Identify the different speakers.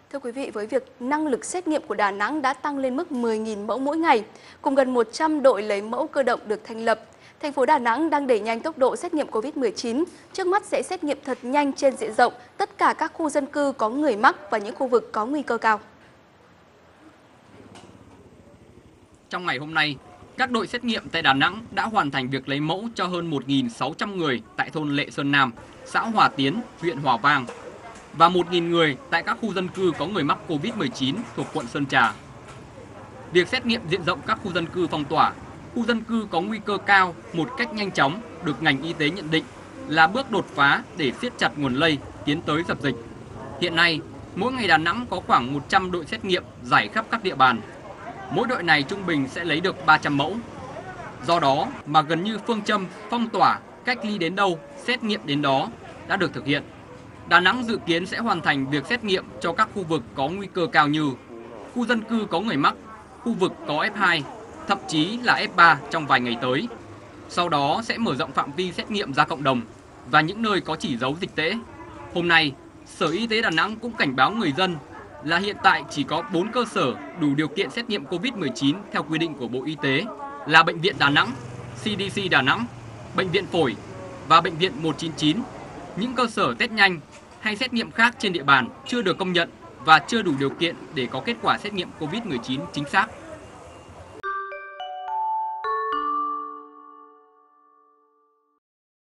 Speaker 1: Thưa quý vị, với việc năng lực xét nghiệm của Đà Nẵng đã tăng lên mức 10.000 mẫu mỗi ngày, cùng gần 100 đội lấy mẫu cơ động được thành lập, thành phố Đà Nẵng đang đẩy nhanh tốc độ xét nghiệm COVID-19. Trước mắt sẽ xét nghiệm thật nhanh trên diện rộng tất cả các khu dân cư có người mắc và những khu vực có nguy cơ cao.
Speaker 2: Trong ngày hôm nay, các đội xét nghiệm tại Đà Nẵng đã hoàn thành việc lấy mẫu cho hơn 1.600 người tại thôn Lệ Sơn Nam, xã Hòa Tiến, huyện Hòa Vang và 1.000 người tại các khu dân cư có người mắc COVID-19 thuộc quận Sơn Trà. Việc xét nghiệm diện rộng các khu dân cư phong tỏa, khu dân cư có nguy cơ cao một cách nhanh chóng được ngành y tế nhận định là bước đột phá để siết chặt nguồn lây, tiến tới dập dịch. Hiện nay, mỗi ngày Đà Nẵng có khoảng 100 đội xét nghiệm rải khắp các địa bàn. Mỗi đội này trung bình sẽ lấy được 300 mẫu. Do đó mà gần như phương châm phong tỏa, cách ly đến đâu, xét nghiệm đến đó đã được thực hiện. Đà Nẵng dự kiến sẽ hoàn thành việc xét nghiệm cho các khu vực có nguy cơ cao như khu dân cư có người mắc, khu vực có F2, thậm chí là F3 trong vài ngày tới. Sau đó sẽ mở rộng phạm vi xét nghiệm ra cộng đồng và những nơi có chỉ dấu dịch tễ. Hôm nay, Sở Y tế Đà Nẵng cũng cảnh báo người dân là hiện tại chỉ có 4 cơ sở đủ điều kiện xét nghiệm COVID-19 theo quy định của Bộ Y tế là Bệnh viện Đà Nẵng, CDC Đà Nẵng, Bệnh viện Phổi và Bệnh viện 199. Những cơ sở test nhanh hay xét nghiệm khác trên địa bàn chưa được công nhận và chưa đủ điều kiện để có kết quả xét nghiệm COVID-19 chính xác.